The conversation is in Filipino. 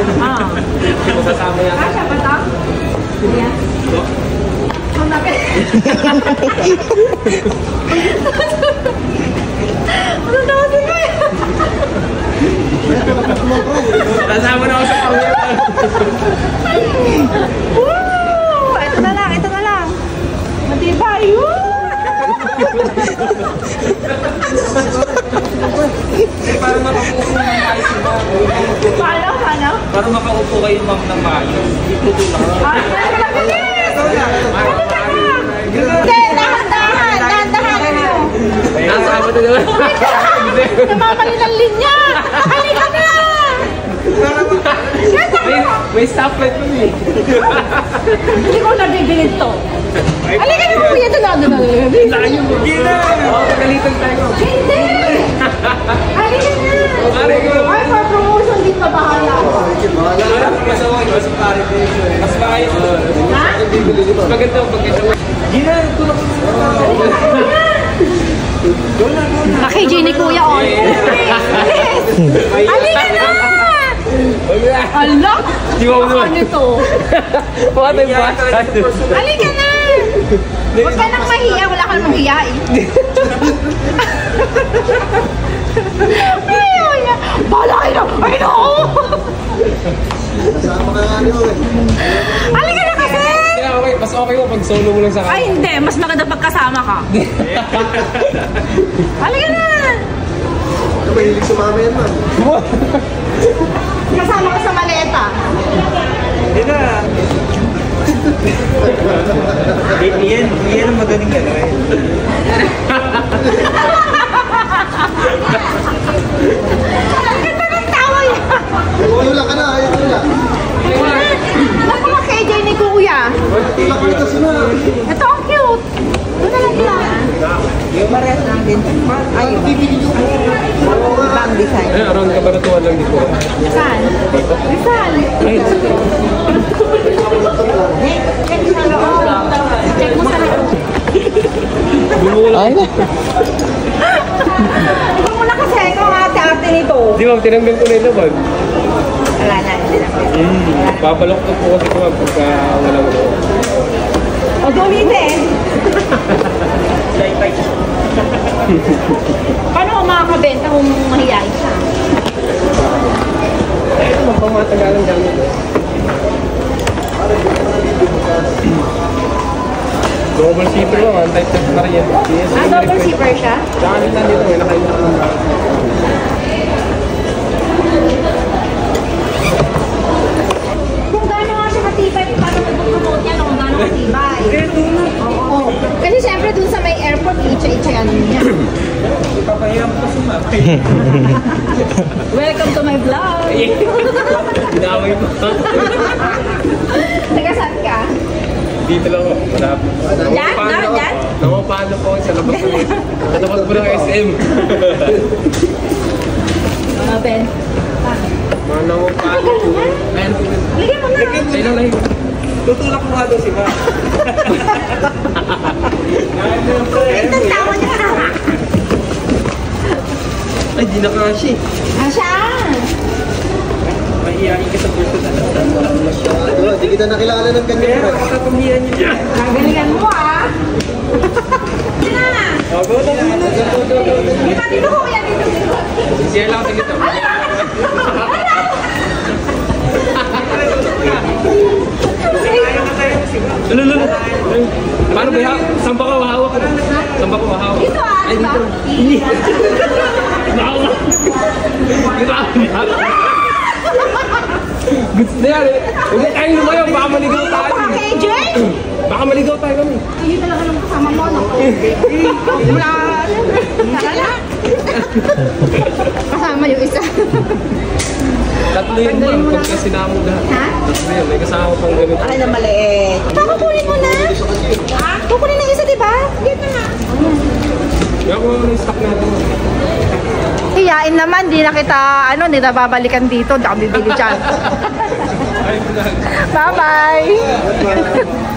Ah. Masasama yan. Kasha ba ito? Yan. Ang laki. Ano daw sila yan? Kasama na ako sa pangyan. Woo! Ito na lang, ito na lang. Matibay. Woo! Para makaupo ng maayos sila. Paano? Paano? Para makaupo kayo ma'am ng maayos. Itutulak. Ay, hindi, dahan-dahan. Dahan-dahan mo. Nasama na naman. Namamali ng linya. Halika na! May stoplight mo eh. Hindi ko nabibigil to. Halika na mo yan. Doon. Layo mo. Gina! Oo, pagalitan tayo. Hindi! Halika na! Ay, for promotion din pa bahala. Mas maayos. Ha? Mas maganda pag ito. Gina, tulak mo. Kay Jenny Kuya, oh. Halika na! Ala! Di ba mo naman? Ano to? Baka tayo ba? Halika na! Huwag ka nang mahiya. Wala kang mahiya eh. Ayaw niya. Bala kayo na! Ay, no! Halika na kasi! Kaya okay, mas okay mo pag solo mo lang sa Ay, hindi. Mas maganda pagkasama ka. Halika na! Mahilig sumama yan, ma'am. Kasama ka sa maleta. Hindi na. Iyan ang magaling ka na rin. Ang ganda ng tawa niya. Tulak ka na, ayaw tulak. Napaka kay Jenny Kuya. Tulak ka na kasi na. Ito ang cute. Ito na lang yan. Yung parehas lang din. Ay, ibang design. Ay, around kabaratuan lang dito. Saan? Saan? Check mo sa loob. Ay na. Ikaw muna kasi kung ate-ate nito. Di ba, tinanggal ko na ito ba? Wala na, hindi na. Pabalok ko po kasi ito pagka wala mo. O, gamitin. Paano ko makakabenta kung mahihayin siya? Ito, magpamatagalang gamit. Double zipper lang, anti-theft na rin yan. Double zipper siya? Tsaka nito dito, may nakainit na. Kung gaano nga siya matibay, paano mag-promote yan kung gaano matibay? Oo. Kasi siyempre dun sa may airport, itcha-itcha ano niya. Ipapahiram ko si Ma'am. Welcome to my vlog! Dinamay mo. Nagasan ka? Dito lang ako, malapit. Yan? Yan? Namapano po sa labas ko. Sa labas po ng SM. Ben. Mga namapano po. Ayan po. Ligyan mo na! Sa'yo lang lang. Tutulak mo nga daw si Ma'am. Ito ang tawa niya. Ay, di na kasi. Asya! Mahihayin ka sa person na Diba, di kita nakilala ng ganyan. Pero, kakapamihan niyo. Nagalingan mo ah! Yan na! Go. Di ba dito ko yan? Dito. Siya lang sa gito. Lalo. Paano ba yan? Saan ba ka mahawak ka? Saan ba ka mahawak? Dito ah, di ba? Gusto na yan eh. Huwag tayo lumayo, baka maligaw tayo. KJ? Baka maligaw tayo kami. Ayun talaga ng kasama mo, no? Wala. Tara na. Kasama yung isa. Tatlo yun ma'am, pagka sinamo lahat. Ha? Tatlo yun, may kasama pang ganito. Ay, na maliit. Kukunin mo na. Ha? Kukunin na isa, di ba? Dito na. Kaya kung ano yung stock natin. Hiyain naman, di na kita, di na babalikan dito. Di ako bibili dyan. Ay, Bye-bye!